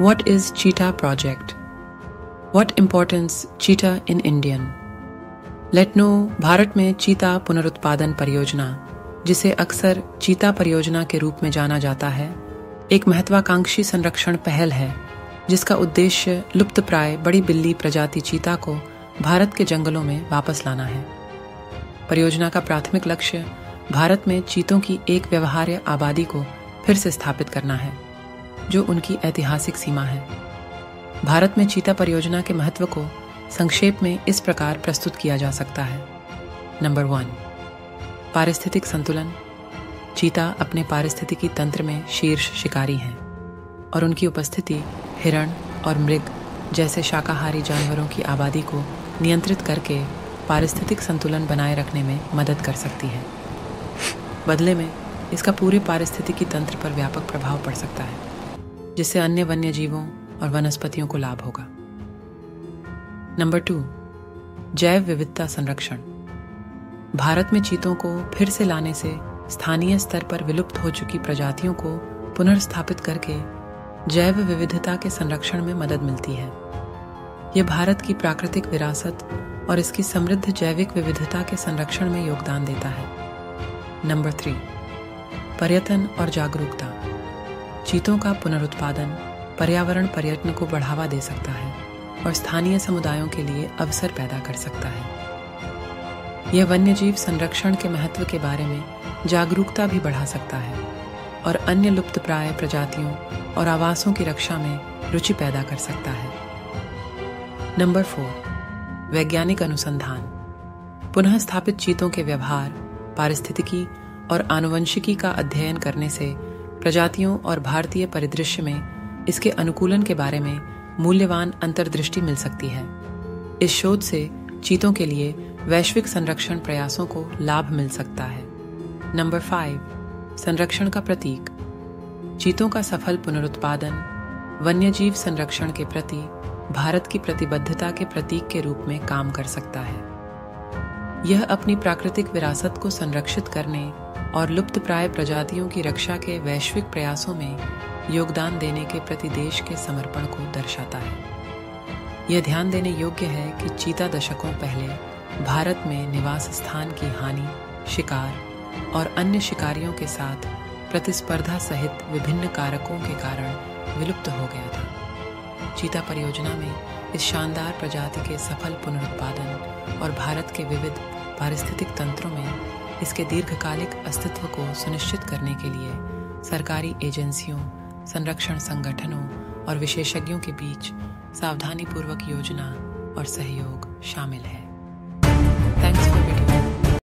What is Cheetah Project? What importance cheetah in Indian? Let know Bharat में चीता पुनरुत्पादन परियोजना, जिसे अक्सर चीता परियोजना के रूप में जाना जाता है, एक महत्वाकांक्षी संरक्षण पहल है जिसका उद्देश्य लुप्तप्राय बड़ी बिल्ली प्रजाति चीता को भारत के जंगलों में वापस लाना है। परियोजना का प्राथमिक लक्ष्य भारत में चीतों की एक व्यवहार्य आबादी को फिर से स्थापित करना है, जो उनकी ऐतिहासिक सीमा है। भारत में चीता परियोजना के महत्व को संक्षेप में इस प्रकार प्रस्तुत किया जा सकता है। नंबर 1, पारिस्थितिक संतुलन। चीता अपने पारिस्थितिकी तंत्र में शीर्ष शिकारी हैं और उनकी उपस्थिति हिरण और मृग जैसे शाकाहारी जानवरों की आबादी को नियंत्रित करके पारिस्थितिक संतुलन बनाए रखने में मदद कर सकती है। बदले में इसका पूरे पारिस्थितिकी तंत्र पर व्यापक प्रभाव पड़ सकता है, जिससे अन्य वन्य जीवों और वनस्पतियों को लाभ होगा। नंबर 2, जैव विविधता संरक्षण। भारत में चीतों को फिर से लाने से स्थानीय स्तर पर विलुप्त हो चुकी प्रजातियों को पुनर्स्थापित करके जैव विविधता के संरक्षण में मदद मिलती है। यह भारत की प्राकृतिक विरासत और इसकी समृद्ध जैविक विविधता के संरक्षण में योगदान देता है। नंबर 3, पर्यटन और जागरूकता। चीतों का पुनरुत्पादन पर्यावरण पर्यटन को बढ़ावा दे सकता है और स्थानीय समुदायों के लिए अवसर पैदा कर सकता है। यह वन्यजीव संरक्षण के महत्व के बारे में जागरूकता भी बढ़ा सकता है और अन्य लुप्तप्राय प्रजातियों और आवासों की रक्षा में रुचि पैदा कर सकता है। नंबर 4, वैज्ञानिक अनुसंधान। पुनः स्थापित चीतों के व्यवहार, पारिस्थितिकी और आनुवंशिकी का अध्ययन करने से प्रजातियों और भारतीय परिदृश्य में इसके अनुकूलन के बारे में मूल्यवान अंतर्दृष्टि मिल सकती है। इस शोध से चीतों के लिए वैश्विक संरक्षण प्रयासों को लाभ मिल सकता है। नंबर 5, संरक्षण का प्रतीक। चीतों का सफल पुनरुत्पादन वन्यजीव संरक्षण के प्रति भारत की प्रतिबद्धता के प्रतीक के रूप में काम कर सकता है। यह अपनी प्राकृतिक विरासत को संरक्षित करने और लुप्तप्राय प्रजातियों की रक्षा के वैश्विक प्रयासों में योगदान देने के प्रति देश के समर्पण को दर्शाता है। यह ध्यान देने योग्य है कि चीता दशकों पहले भारत में निवास स्थान की हानि, शिकार और अन्य शिकारियों के साथ प्रतिस्पर्धा सहित विभिन्न कारकों के कारण विलुप्त हो गया था। चीता परियोजना में इस शानदार प्रजाति के सफल पुनरुत्पादन और भारत के विविध पारिस्थितिक तंत्रों में इसके दीर्घकालिक अस्तित्व को सुनिश्चित करने के लिए सरकारी एजेंसियों, संरक्षण संगठनों और विशेषज्ञों के बीच सावधानीपूर्वक योजना और सहयोग शामिल है।